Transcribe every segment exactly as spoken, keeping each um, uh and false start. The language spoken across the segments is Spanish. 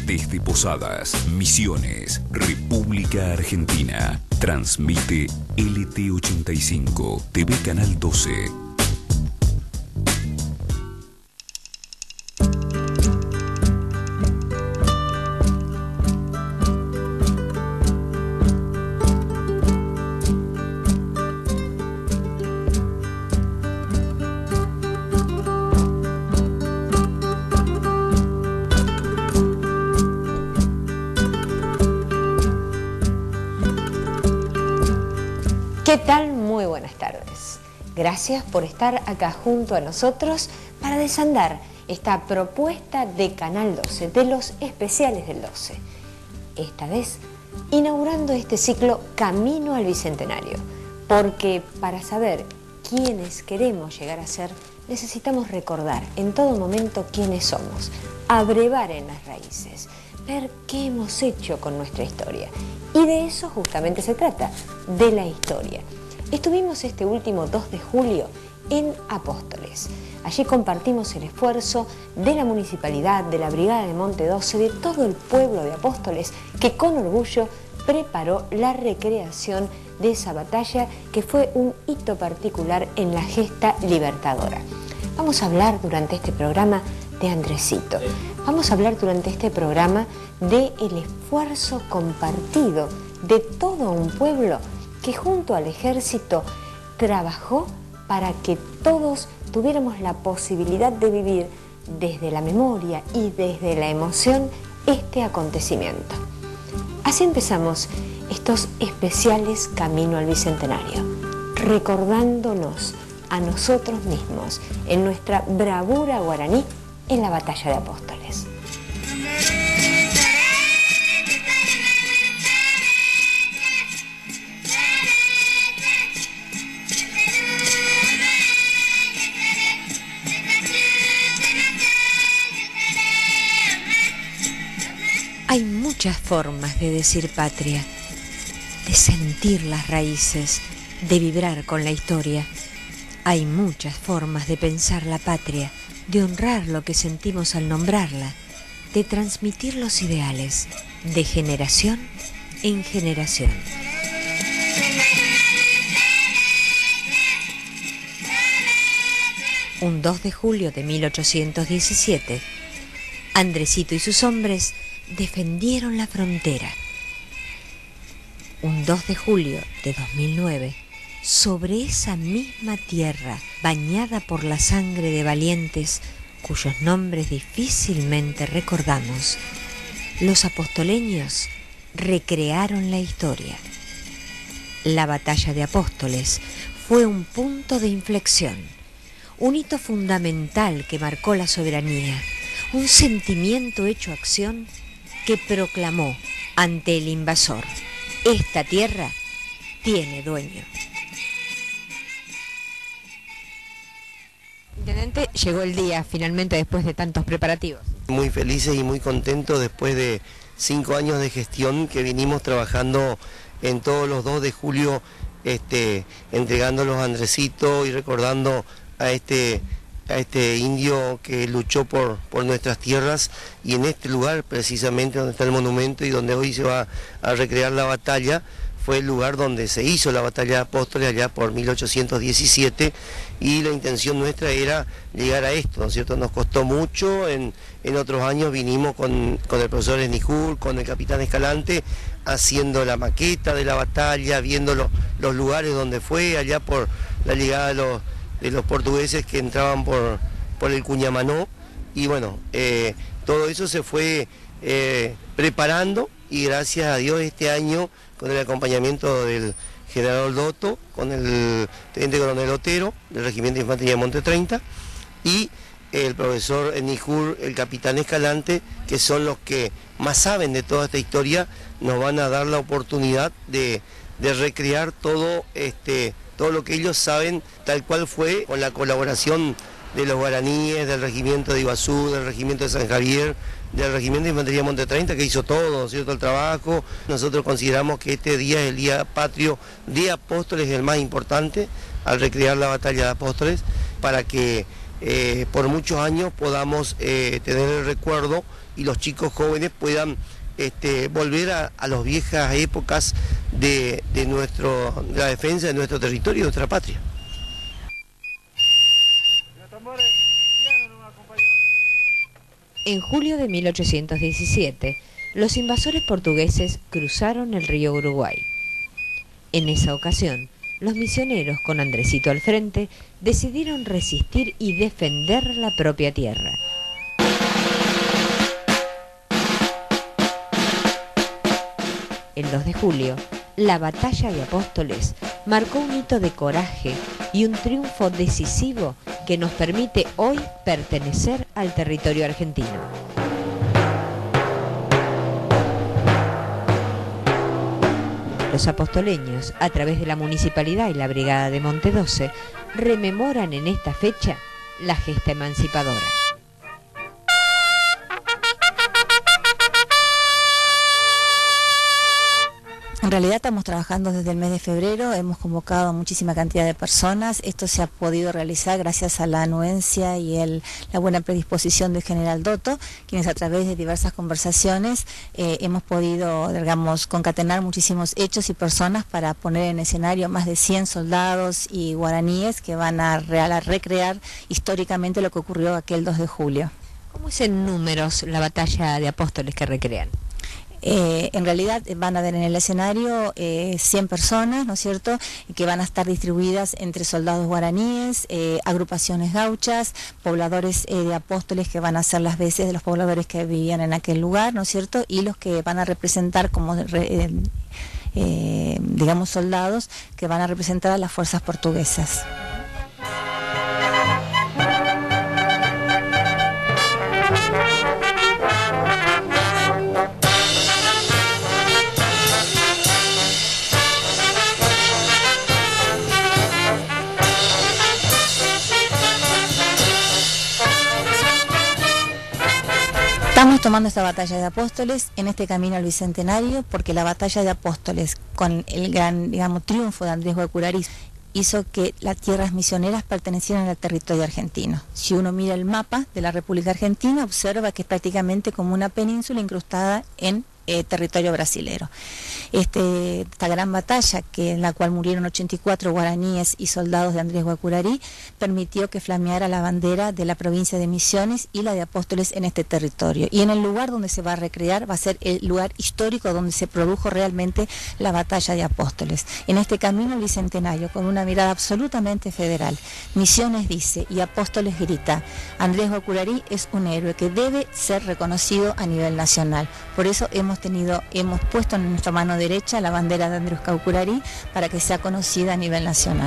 Desde Posadas, Misiones, República Argentina. Transmite L T ochenta y cinco, T V Canal doce. ¿Qué tal? Muy buenas tardes. Gracias por estar acá junto a nosotros para desandar esta propuesta de Canal doce, de los especiales del doce. Esta vez, inaugurando este ciclo Camino al Bicentenario, porque para saber quiénes queremos llegar a ser, necesitamos recordar en todo momento quiénes somos, abrevar en las raíces, ver qué hemos hecho con nuestra historia. Y de eso justamente se trata, de la historia. Estuvimos este último dos de julio en Apóstoles. Allí compartimos el esfuerzo de la municipalidad, de la Brigada de Monte doce, de todo el pueblo de Apóstoles, que con orgullo preparó la recreación de esa batalla que fue un hito particular en la gesta libertadora. Vamos a hablar durante este programa de Andresito. Vamos a hablar durante este programa del esfuerzo compartido de todo un pueblo que junto al ejército trabajó para que todos tuviéramos la posibilidad de vivir desde la memoria y desde la emoción este acontecimiento. Así empezamos estos especiales Camino al Bicentenario, recordándonos a nosotros mismos en nuestra bravura guaraní en la batalla de Apóstoles. Hay muchas formas de decir patria, de sentir las raíces, de vibrar con la historia. Hay muchas formas de pensar la patria, de honrar lo que sentimos al nombrarla, de transmitir los ideales, de generación en generación. Un dos de julio de mil ochocientos diecisiete, Andresito y sus hombres defendieron la frontera. Un dos de julio de dos mil nueve, sobre esa misma tierra bañada por la sangre de valientes cuyos nombres difícilmente recordamos, los apostoleños recrearon la historia. La batalla de Apóstoles fue un punto de inflexión, un hito fundamental que marcó la soberanía, un sentimiento hecho acción que proclamó ante el invasor: esta tierra tiene dueño. Intendente, llegó el día finalmente después de tantos preparativos. Muy felices y muy contentos después de cinco años de gestión que vinimos trabajando en todos los dos de julio, este, entregándolos a Andresito y recordando a este, a este indio que luchó por, por nuestras tierras, y en este lugar precisamente donde está el monumento y donde hoy se va a recrear la batalla, fue el lugar donde se hizo la batalla de Apóstoles allá por mil ochocientos diecisiete, y la intención nuestra era llegar a esto, ¿no es cierto? Nos costó mucho, en, en otros años vinimos con, con el profesor Esnijur, con el capitán Escalante, haciendo la maqueta de la batalla, viendo lo, los lugares donde fue, allá por la llegada de los, de los portugueses que entraban por, por el Cuñamanó, y bueno, eh, todo eso se fue eh, preparando, y gracias a Dios este año, con el acompañamiento del general Dotto, con el teniente coronel Otero, del Regimiento de Infantería de Monte treinta, y el profesor Esnijur, el capitán Escalante, que son los que más saben de toda esta historia, nos van a dar la oportunidad de, de recrear todo, este, todo lo que ellos saben, tal cual fue, con la colaboración de los guaraníes, del Regimiento de Iguazú, del Regimiento de San Javier, del Regimiento de Infantería de Monte treinta, que hizo todo, ¿cierto?, el trabajo. Nosotros consideramos que este día es el día patrio de Apóstoles, el más importante, al recrear la batalla de Apóstoles, para que eh, por muchos años podamos eh, tener el recuerdo y los chicos jóvenes puedan este, volver a, a las viejas épocas de, de, nuestro, de la defensa de nuestro territorio y de nuestra patria. En julio de mil ochocientos diecisiete, los invasores portugueses cruzaron el río Uruguay. En esa ocasión, los misioneros, con Andresito al frente, decidieron resistir y defender la propia tierra. El dos de julio, la Batalla de Apóstoles marcó un hito de coraje y un triunfo decisivo que nos permite hoy pertenecer al territorio argentino. Los apostoleños, a través de la Municipalidad y la Brigada de Monte doce, rememoran en esta fecha la gesta emancipadora. En realidad estamos trabajando desde el mes de febrero, hemos convocado a muchísima cantidad de personas. Esto se ha podido realizar gracias a la anuencia y el, la buena predisposición del general Dotto, quienes a través de diversas conversaciones eh, hemos podido, digamos, concatenar muchísimos hechos y personas para poner en escenario más de cien soldados y guaraníes que van a, real, a recrear históricamente lo que ocurrió aquel dos de julio. ¿Cómo es en números la Batalla de Apóstoles que recrean? Eh, en realidad van a ver en el escenario eh, cien personas, ¿no es cierto?, que van a estar distribuidas entre soldados guaraníes, eh, agrupaciones gauchas, pobladores eh, de Apóstoles que van a hacer las veces de los pobladores que vivían en aquel lugar, ¿no es cierto?, y los que van a representar como, eh, eh, digamos, soldados que van a representar a las fuerzas portuguesas. Estamos tomando esta batalla de Apóstoles en este camino al Bicentenario porque la batalla de Apóstoles, con el gran, digamos, triunfo de Andrés Guacurarí, hizo que las tierras misioneras pertenecieran al territorio argentino. Si uno mira el mapa de la República Argentina, observa que es prácticamente como una península incrustada en eh, territorio brasilero. Este, esta gran batalla, que en la cual murieron ochenta y cuatro guaraníes y soldados de Andrés Guacurarí, permitió que flameara la bandera de la provincia de Misiones y la de Apóstoles en este territorio. Y en el lugar donde se va a recrear va a ser el lugar histórico donde se produjo realmente la batalla de Apóstoles. En este camino al Bicentenario, con una mirada absolutamente federal, Misiones dice y Apóstoles grita: Andrés Guacurarí es un héroe que debe ser reconocido a nivel nacional. Por eso hemos tenido, hemos puesto en nuestra mano derecha la bandera de Andrés Guacurarí para que sea conocida a nivel nacional.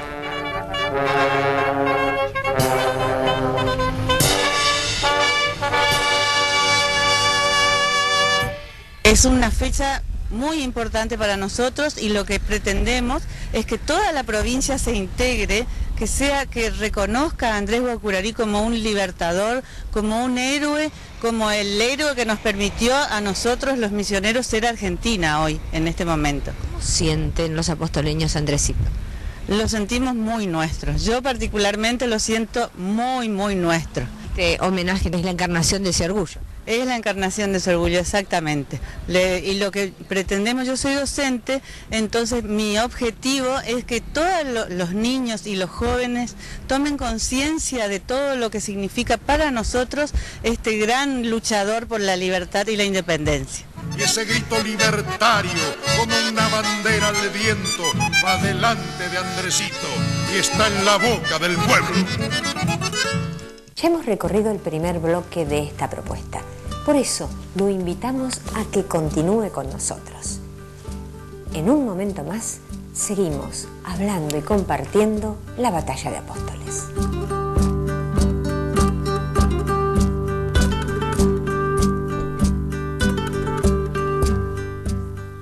Es una fecha muy importante para nosotros y lo que pretendemos es que toda la provincia se integre, que sea, que reconozca a Andrés Guacurarí como un libertador, como un héroe, como el héroe que nos permitió a nosotros los misioneros ser Argentina hoy, en este momento. ¿Cómo sienten los apostoleños, Andresito? Lo sentimos muy nuestro, yo particularmente lo siento muy, muy nuestro. Este homenaje es la encarnación de ese orgullo. Es la encarnación de su orgullo, exactamente. Le, y lo que pretendemos, yo soy docente, entonces mi objetivo es que todos lo, los niños y los jóvenes tomen conciencia de todo lo que significa para nosotros este gran luchador por la libertad y la independencia. Y ese grito libertario, como una bandera al viento, va delante de Andresito y está en la boca del pueblo. Ya hemos recorrido el primer bloque de esta propuesta. Por eso lo invitamos a que continúe con nosotros. En un momento más, seguimos hablando y compartiendo la Batalla de Apóstoles.